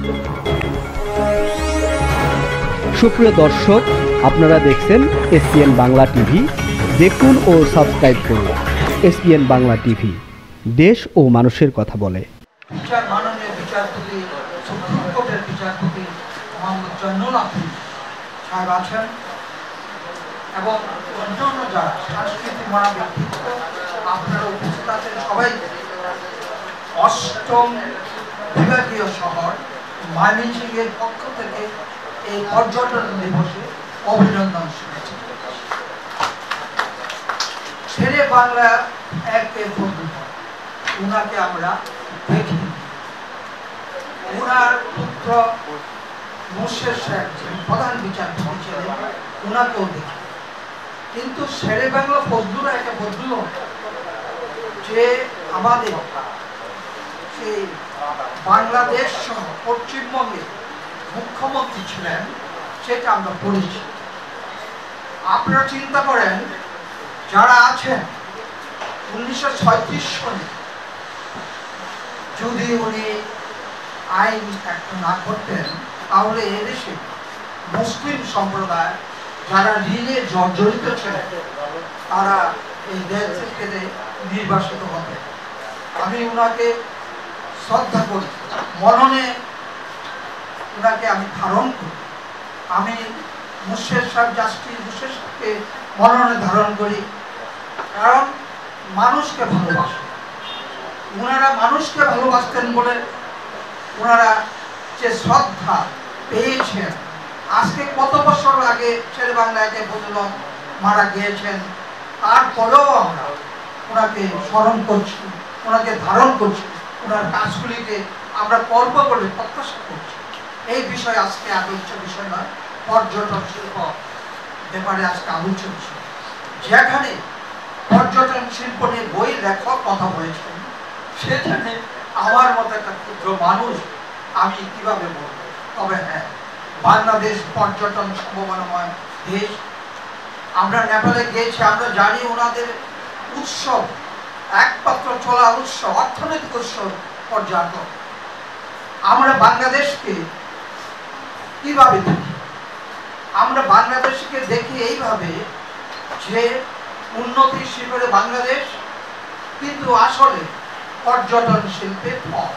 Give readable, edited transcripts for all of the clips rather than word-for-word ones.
সুপ্রিয় দর্শক, আপনারা দেখছেন এসপিএন বাংলা টিভি। দেখুন ও সাবস্ক্রাইব করুন এসপিএন বাংলা টিভি, দেশ ও মানুষের কথা বলে। মাননীয় বিচারপতি, সুপ্রিম কোর্টের বিচারপতি মোহাম্মদ জয়নুল আবেদিন সাহেব আছেন এবং অন্যান্য যারা সাংস্কৃতিক মনা ব্যক্তিত্ব আপনারা উপস্থিত আছেন, সবাই অষ্টম বিভাগীয় শহর ময়মনসিংহের পক্ষ থেকে এই পর্যটন দিবসে অভিনন্দন শুনেছি। শেরে বাংলা একে বন্ধুতা, উনাকে আমরা দেখি, উনার পুত্র মুর্শেদ সাহেব যিনি প্রধান বিচারপতি ছিলেন, উনাকেও দেখি। কিন্তু শেরে বাংলা ফজলুরা একটা বদলু যে আমাদের সেই বাংলাদেশ সহ পশ্চিমবঙ্গের মুখ্যমন্ত্রী ছিলেন, সেটা আমরা পড়েছি। আপনারা চিন্তা করেন, যারা আছেন 1936 সনে যদি উনি আইন একটা না করতেন, তাহলে এদেশে মুসলিম সম্প্রদায় যারা ঋণে জর্জরিত ছিলেন তারা এই দেশ থেকে নির্বাসিত হতেন। আমি উনাকে শ্রদ্ধা করি, মননে উনাকে আমি ধারণ করি। আমি মুর্শেদ সাহেব, জাস্টিস মুর্শেদ সাহেবকে মননে ধারণ করি, কারণ মানুষকে ভালোবাসে। উনারা মানুষকে ভালোবাসতেন বলে ওনারা যে শ্রদ্ধা পেয়েছেন। আজকে কত বছর আগে শেরে বাংলা একে বদলু মারা গিয়েছেন, তারপরেও আমরা ওনাকে স্মরণ করছি, ওনাকে ধারণ করছি, ওনার কাজগুলিকে আমরা কর্ম করে প্রত্যাশা করছি। এই বিষয়ে আজকে আলোচ্য বিষয় নয়, পর্যটন শিল্প ব্যাপারে আজকে আলোচ্য বিষয়। যেখানে পর্যটন শিল্প নিয়ে বই লেখক কথা বলেছেন, সেখানে আমার মতো একটা ক্ষুদ্র মানুষ আমি কিভাবে বলবো? তবে হ্যাঁ, বাংলাদেশ পর্যটন সম্ভাবনাময় দেশ। আমরা নেপালে গিয়েছি, আমরা জানি ওনাদের উৎসব, একমাত্র চলা উৎসব, অর্থনৈতিক উৎসব পর্যটন। আমরা বাংলাদেশকে কিভাবে দেখি? আমরা বাংলাদেশকে দেখি এইভাবে যে উন্নতির শিখরে বাংলাদেশ, কিন্তু আসলে পর্যটন শিল্পের ফল।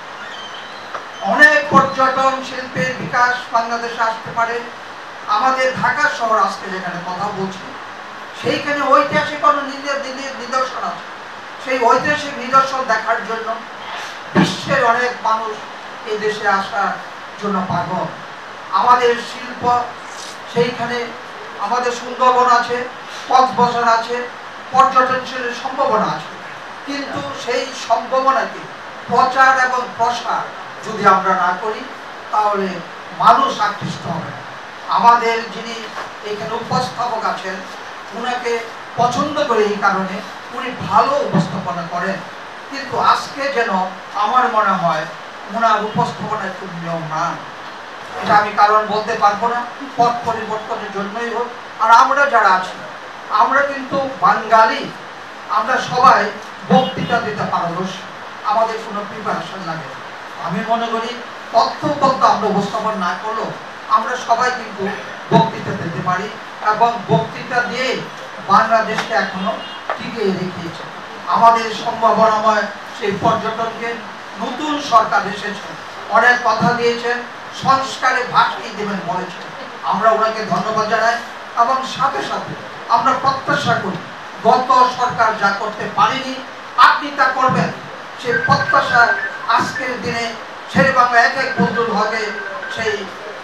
অনেক পর্যটন শিল্পের বিকাশ বাংলাদেশে আসতে পারে। আমাদের ঢাকা শহর আজকে যেখানে কথা বলছি, সেইখানে ঐতিহাসিক নিদর্শন আছে। সেই ঐতিহাসিক নিদর্শন দেখার জন্য বিশ্বের অনেক মানুষ এই দেশে আসার জন্য পাগল। আমাদের শিল্প সেইখানে, আমাদের সুন্দরবন আছে, কক্সবাজার আছে, পর্যটন শিল্পের সম্ভাবনা আছে। কিন্তু সেই সম্ভাবনাকে প্রচার এবং প্রসার যদি আমরা না করি, তাহলে মানুষ আকৃষ্ট হবে। আমাদের যিনি এখানে উপস্থাপক আছেন, উনাকে পছন্দ করে এই কারণে উনি ভালো উপস্থাপনা করেন। কিন্তু আজকে যেন আমার মনে হয় ওনার উপস্থাপনায় খুব নিয়মমান। এটা আমি কারণ বলতে পারবো না, পথ পরিবর্তনের জন্যই হোক। আর আমরা যারা আছি, আমরা কিন্তু বাঙালি, আমরা সবাই বক্তৃতা দিতে পারদর্শী, আমাদের কোনো প্রিপারেশন লাগে। আমি মনে করি তথ্য বলতে আমরা উপস্থাপন না করলেও আমরা সবাই কিন্তু বক্তৃতা দিতে পারি, এবং বক্তৃতা দিয়ে বাংলাদেশকে এখনো টিকিয়ে রেখেছে। আমাদের সম্ভাবনাময় সেই পর্যটনকে নতুন সরকার এসেছে, অনেক কথা দিয়েছেন, সংস্কারে ভাসিয়ে দেবেন বলেছেন। আমরা ওনাকে ধন্যবাদ জানাই এবং সাথে সাথে আমরা প্রত্যাশা করি গত সরকার যা করতে পারেনি আপনি তা করবেন। সেই প্রত্যাশা আজকের দিনে শেরে বাংলা এক এক বদল হবে। সেই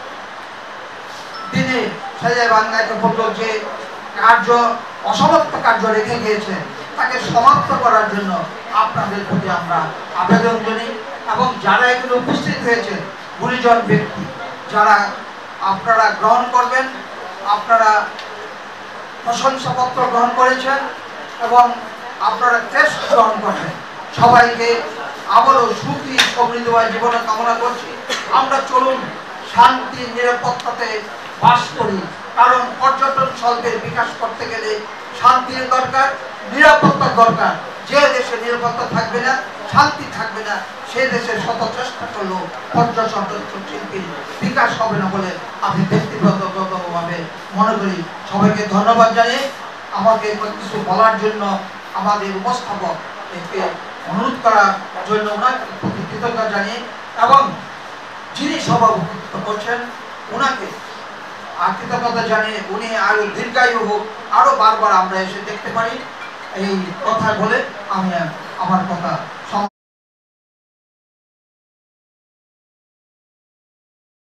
দিনে শেরে বাংলা এক বদল যে কার্য, অসমাপ্ত কার্য রেখে গিয়েছে, তাকে সমাপ্ত করার জন্য আপনাদের প্রতি আমরা আবেদন করি। এবং যারা এখানে উপস্থিত হয়েছে, গুণীজন ব্যক্তি যারা আপনারা গ্রহণ করবেন, আপনারা প্রশংসাপত্র গ্রহণ করেছেন এবং আপনারা টেস্ট গ্রহণ করবেন, সবাইকে আবারও সুখী সমৃদ্ধময় জীবনে কামনা করছি। আমরা চলুন শান্তি নিরাপত্তাতে বাস করি, কারণ পর্যটন শিল্পের বিকাশ করতে গেলে শান্তির দরকার, নিরাপত্তার দরকার। যে দেশে নিরাপত্তা থাকবে না, শান্তি থাকবে না, সে দেশে শত চেষ্টা করলেও পর্যটন শিল্পীর বিকাশ হবে না বলে আমি ব্যক্তিগতভাবে মনে করি। সবাইকে ধন্যবাদ জানিয়ে আমাকে কিছু বলার জন্য আমাদের উপস্থাপক একে অনুরোধ করার জন্য ওনাকে কৃতজ্ঞতা জানিয়ে এবং যিনি সভাপতিত্ব করছেন ওনাকে কৃতজ্ঞতা জানিয়ে উনি আরো দীর্ঘায়ু হোক, আরো বারবার আমরা এসে দেখতে পারি, এই কথা বলে আমি আমার কথা